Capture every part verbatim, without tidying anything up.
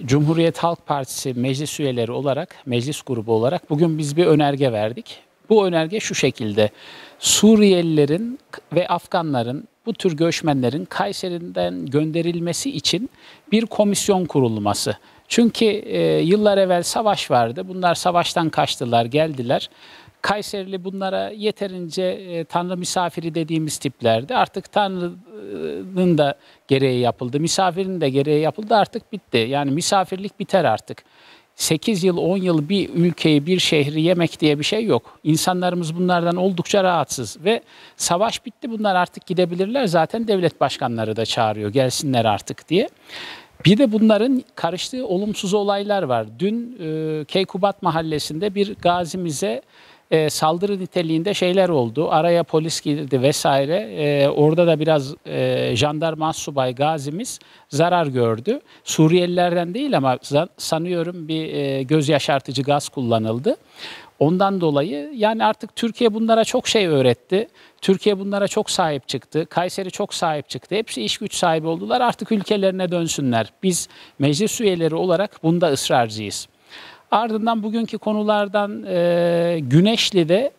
Cumhuriyet Halk Partisi meclis üyeleri olarak, meclis grubu olarak bugün biz bir önerge verdik. Bu önerge şu şekilde: Suriyelilerin ve Afganların, bu tür göçmenlerin Kayseri'den gönderilmesi için bir komisyon kurulması. Çünkü e, yıllar evvel savaş vardı. Bunlar savaştan kaçtılar, geldiler. Kayserili bunlara yeterince e, Tanrı misafiri dediğimiz tiplerdi. Artık Tanrı'nın da gereği yapıldı, misafirin de gereği yapıldı, artık bitti. Yani misafirlik biter artık. sekiz yıl, on yıl bir ülkeyi, bir şehri yemek diye bir şey yok. İnsanlarımız bunlardan oldukça rahatsız ve savaş bitti. Bunlar artık gidebilirler. Zaten devlet başkanları da çağırıyor, gelsinler artık diye. Bir de bunların karıştığı olumsuz olaylar var. Dün e, Keykubat Mahallesi'nde bir gazimize e, saldırı niteliğinde şeyler oldu. Araya polis girdi vesaire. E, orada da biraz e, jandarma subay gazimiz zarar gördü. Suriyelilerden değil ama sanıyorum bir e, göz yaşartıcı gaz kullanıldı. Ondan dolayı yani artık Türkiye bunlara çok şey öğretti. Türkiye bunlara çok sahip çıktı. Kayseri çok sahip çıktı. Hepsi iş güç sahibi oldular. Artık ülkelerine dönsünler. Biz meclis üyeleri olarak bunda ısrarcıyız. Ardından bugünkü konulardan e, Güneşli'de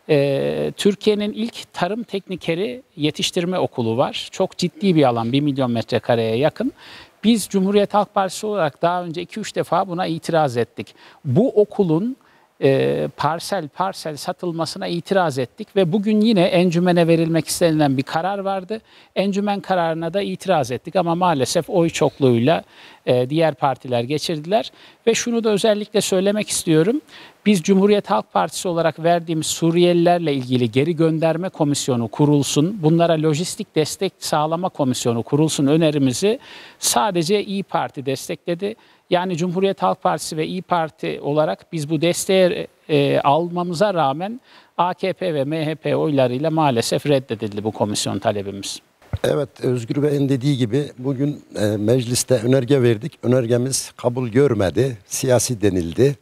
e, Türkiye'nin ilk tarım teknikeri yetiştirme okulu var. Çok ciddi bir alan, bir milyon metrekareye yakın. Biz Cumhuriyet Halk Partisi olarak daha önce iki üç defa buna itiraz ettik. Bu okulun e, parsel parsel satılmasına itiraz ettik ve bugün yine encümene verilmek istenilen bir karar vardı. Encümen kararına da itiraz ettik ama maalesef oy çokluğuyla e, diğer partiler geçirdiler. Ve şunu da özellikle söylemek istiyorum. Biz Cumhuriyet Halk Partisi olarak verdiğimiz Suriyelilerle ilgili geri gönderme komisyonu kurulsun, bunlara lojistik destek sağlama komisyonu kurulsun önerimizi sadece İYİ Parti destekledi. Yani Cumhuriyet Halk Partisi ve İYİ Parti olarak biz bu desteği e, almamıza rağmen A K P ve M H P oylarıyla maalesef reddedildi bu komisyon talebimiz. Evet, Özgür Bey'in dediği gibi bugün e, mecliste önerge verdik. Önergemiz kabul görmedi, siyasi denildi.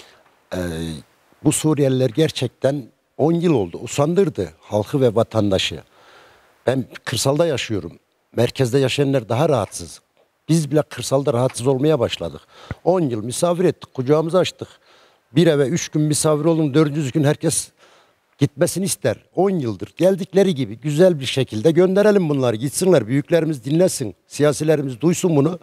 E, bu Suriyeliler gerçekten on yıl oldu, usandırdı halkı ve vatandaşı. Ben kırsalda yaşıyorum. Merkezde yaşayanlar daha rahatsız. Biz bile kırsalda rahatsız olmaya başladık. on yıl misafir ettik, kucağımızı açtık. Bir eve üç gün misafir olun, dördüncü gün herkes gitmesini ister. on yıldır geldikleri gibi güzel bir şekilde gönderelim bunları, gitsinler. Büyüklerimiz dinlesin, siyasilerimiz duysun bunu.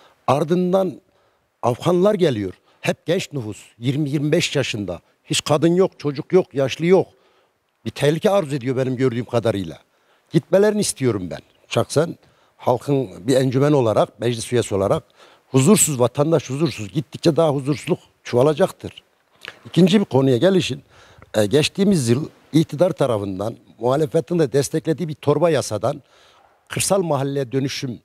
Ardından Afganlar geliyor. Hep genç nüfus, yirmi yirmi beş yaşında. Hiç kadın yok, çocuk yok, yaşlı yok. Bir tehlike arz ediyor benim gördüğüm kadarıyla. Gitmelerini istiyorum ben. Şahsen halkın bir encümen olarak, meclis üyesi olarak huzursuz, vatandaş huzursuz. Gittikçe daha huzursuzluk çoğalacaktır. İkinci bir konuya gelişin. Ee, geçtiğimiz yıl iktidar tarafından muhalefetin de desteklediği bir torba yasadan kırsal mahalleye dönüşüm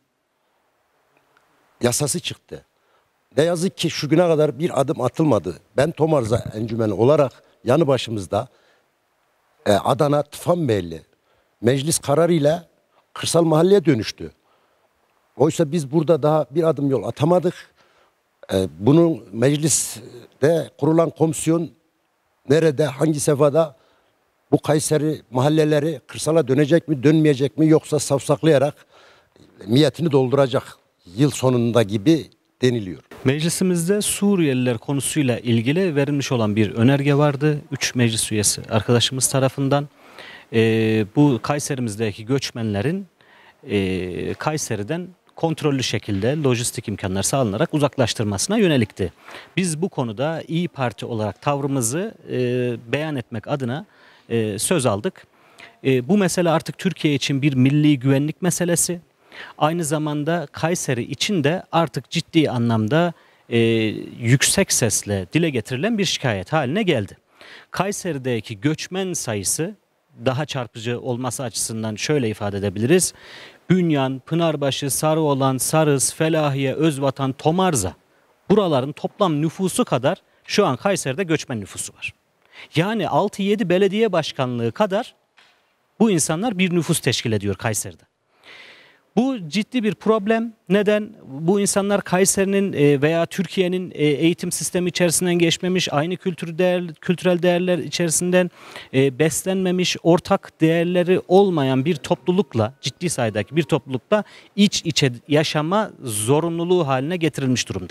yasası çıktı. Ne yazık ki şu güne kadar bir adım atılmadı. Ben Tomarza encümeni olarak yanı başımızda e, Adana Tufanbeyli meclis kararıyla kırsal mahalleye dönüştü. Oysa biz burada daha bir adım yol atamadık. E, bunun mecliste kurulan komisyon nerede, hangi sefada bu Kayseri mahalleleri kırsala dönecek mi, dönmeyecek mi, yoksa savsaklayarak niyetini dolduracak yıl sonunda gibi deniliyor. Meclisimizde Suriyeliler konusuyla ilgili verilmiş olan bir önerge vardı. Üç meclis üyesi arkadaşımız tarafından e, bu Kayserimizdeki göçmenlerin e, Kayseri'den kontrollü şekilde lojistik imkanlar sağlanarak uzaklaştırmasına yönelikti. Biz bu konuda İYİ Parti olarak tavrımızı e, beyan etmek adına e, söz aldık. E, bu mesele artık Türkiye için bir milli güvenlik meselesi. Aynı zamanda Kayseri için de artık ciddi anlamda e, yüksek sesle dile getirilen bir şikayet haline geldi. Kayseri'deki göçmen sayısı daha çarpıcı olması açısından şöyle ifade edebiliriz. Bünyan, Pınarbaşı, Sarıoğlan, Sarız, Felahiye, Özvatan, Tomarza, buraların toplam nüfusu kadar şu an Kayseri'de göçmen nüfusu var. Yani altı yedi belediye başkanlığı kadar bu insanlar bir nüfus teşkil ediyor Kayseri'de. Bu ciddi bir problem. Neden? Bu insanlar Kayseri'nin veya Türkiye'nin eğitim sistemi içerisinden geçmemiş, aynı kültür değer, kültürel değerler içerisinden beslenmemiş, ortak değerleri olmayan bir toplulukla, ciddi sayıdaki bir toplulukla iç içe yaşama zorunluluğu haline getirilmiş durumda.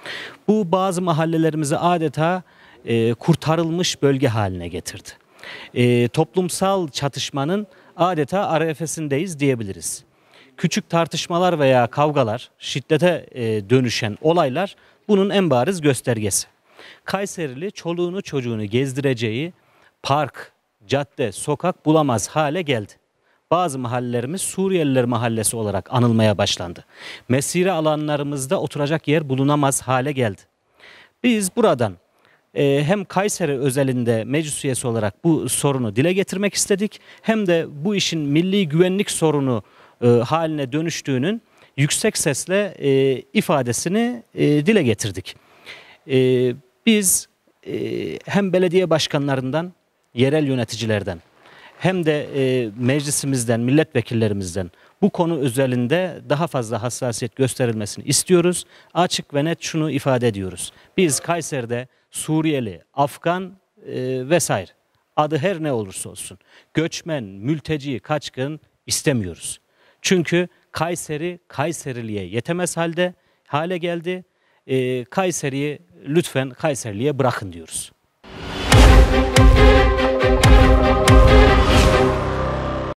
Bu bazı mahallelerimizi adeta e, kurtarılmış bölge haline getirdi. E, toplumsal çatışmanın adeta arefesindeyiz diyebiliriz. Küçük tartışmalar veya kavgalar, şiddete e, dönüşen olaylar bunun en bariz göstergesi. Kayserili çoluğunu çocuğunu gezdireceği park, cadde, sokak bulamaz hale geldi. Bazı mahallelerimiz Suriyeliler mahallesi olarak anılmaya başlandı. Mesire alanlarımızda oturacak yer bulunamaz hale geldi. Biz buradan e, hem Kayseri özelinde meclis üyesi olarak bu sorunu dile getirmek istedik, hem de bu işin milli güvenlik sorunu e, haline dönüştüğünün yüksek sesle e, ifadesini e, dile getirdik. E, biz e, hem belediye başkanlarından, yerel yöneticilerden, hem de e, meclisimizden, milletvekillerimizden bu konu özelinde daha fazla hassasiyet gösterilmesini istiyoruz. Açık ve net şunu ifade ediyoruz. Biz Kayseri'de Suriyeli, Afgan e, vesaire, adı her ne olursa olsun, göçmen, mülteci, kaçkın istemiyoruz. Çünkü Kayseri, Kayseriliğe yetemez halde hale geldi. E, Kayseri'yi lütfen Kayseriliğe bırakın diyoruz.